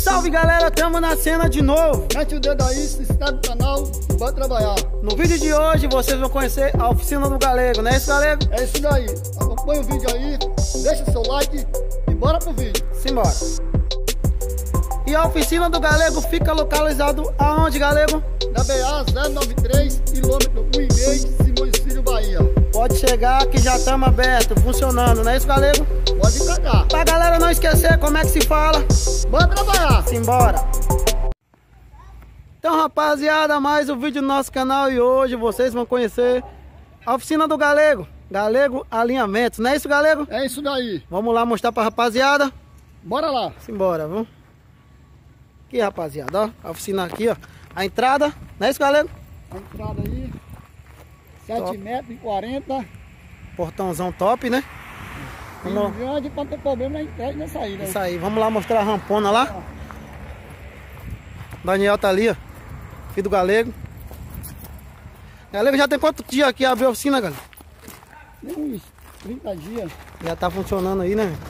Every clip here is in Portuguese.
salve galera, tamo na cena de novo. Mete o dedo aí, se inscreve no canal e bora trabalhar. No vídeo de hoje vocês vão conhecer a oficina do Galego, não é isso, Galego? É isso daí, acompanha o vídeo aí, deixa o seu like e bora pro vídeo. Simbora. E a oficina do Galego fica localizado aonde, Galego? Na BA 093, quilômetro 1,5, Simões Filho, Bahia. Pode chegar que já estamos aberto, funcionando, não é isso, Galego? Pode ir pra cá. Pra galera não esquecer como é que se fala. Bora trabalhar. Simbora. Então, rapaziada, mais um vídeo no nosso canal e hoje vocês vão conhecer a oficina do Galego. Galego Alinhamentos, não é isso, Galego? É isso daí. Vamos lá mostrar pra rapaziada. Bora lá. Simbora, vamos. Aqui, rapaziada, ó, a oficina aqui, ó. A entrada, não é isso, Galego? A entrada aí, 7,40 metros. Portãozão top, né? Vamos... grande pra não ter problema na entrada e na saída. Isso aí, vamos lá mostrar a rampona lá. Daniel tá ali, ó. Filho do Galego. Galego já tem quanto dia aqui abriu a oficina, galera? Tem uns 30 dias. Já tá funcionando aí, né?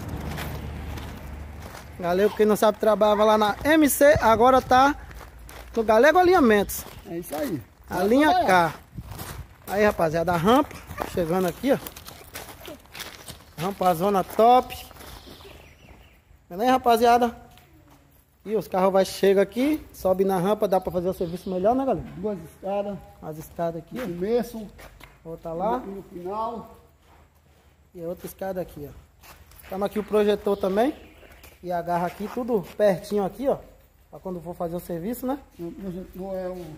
Galego, quem não sabe, trabalhava lá na MC, agora tá no Galego Alinhamentos. É isso aí. A linha K. Aí, rapaziada, a rampa. Chegando aqui, ó. Rampa zona top. Vendo aí, rapaziada? E os carros chegam aqui, sobe na rampa, dá pra fazer o serviço melhor, né, galera? Duas escadas. As escadas aqui, No ó. começo. Outra lá. E no final. E a outra escada aqui, ó. Estamos aqui o projetor também. E a garra aqui, tudo pertinho aqui, ó. Pra quando for fazer o serviço, né? O projetor é o...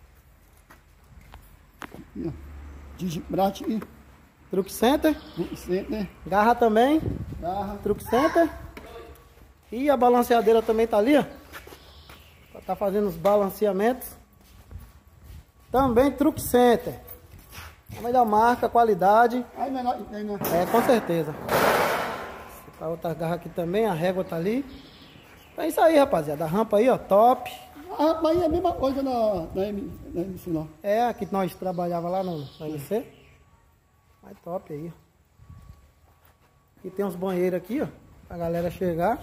Aqui, ó. Digibrat e Truck Center. Center. Garra também. Garra. Truck Center. E a balanceadeira também tá ali, ó. Pra tá fazendo os balanceamentos. Também Truck Center. A melhor marca, qualidade. Aí menor, tem, né? É, com certeza. A outra garra aqui também, a régua tá ali. É isso aí, rapaziada. A rampa aí, ó, top. A rampa aí é a mesma coisa na MC, não. É a que nós trabalhava lá no MC. Mas top aí. Aqui tem uns banheiros aqui, ó. Pra galera chegar.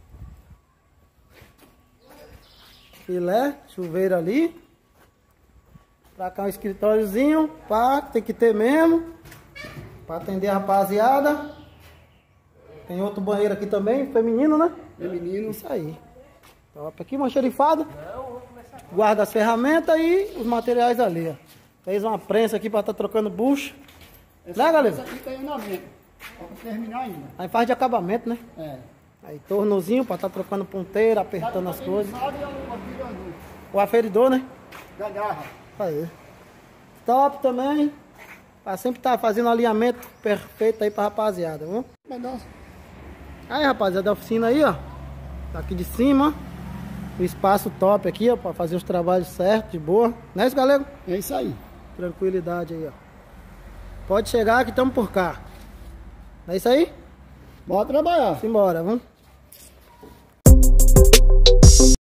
Filé, chuveiro ali. Pra cá um escritóriozinho. Pá, tem que ter mesmo. Pra atender a rapaziada. Tem outro banheiro aqui também, feminino, né? Feminino. Isso aí. Top. Aqui uma xerifada. Guarda as ferramentas e os materiais ali, ó. Fez uma prensa aqui pra estar trocando bucha. Né, galera? Essa aqui tem andamento. Pra terminar ainda. Aí faz de acabamento, né? É. Aí tornozinho pra estar trocando ponteira, apertando as coisas. Sabe é o afirador O aferidor, né? da garra. Aí. Top também. Pra sempre estar fazendo alinhamento perfeito aí pra rapaziada, viu? Nossa. Aí, rapaziada, a oficina aí, ó. Tá aqui de cima. O espaço top aqui, ó, pra fazer os trabalhos certos, de boa. Não é isso, galego? É isso aí. Tranquilidade aí, ó. Pode chegar que estamos por cá. Não é isso aí? Bora trabalhar. Simbora, vamos.